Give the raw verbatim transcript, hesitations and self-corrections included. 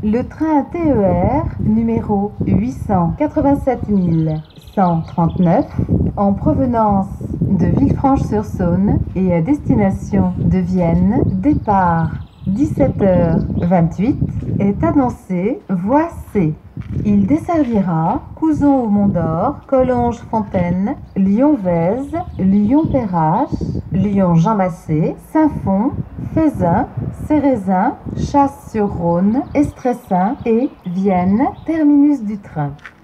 Le train T E R numéro huit cent quatre-vingt-sept mille cent trente-neuf en provenance de Villefranche-sur-Saône et à destination de Vienne, départ dix-sept heures vingt-huit, est annoncé voie C. Il desservira Couzon au Mont-d'Or, Collonges-Fontaine, Lyon-Vèze, Lyon-Perrache, Lyon-Jean-Massé, Saint-Fond, Fézin, Cérézin, Chasse-sur-Rhône, Estressin et Vienne, terminus du train.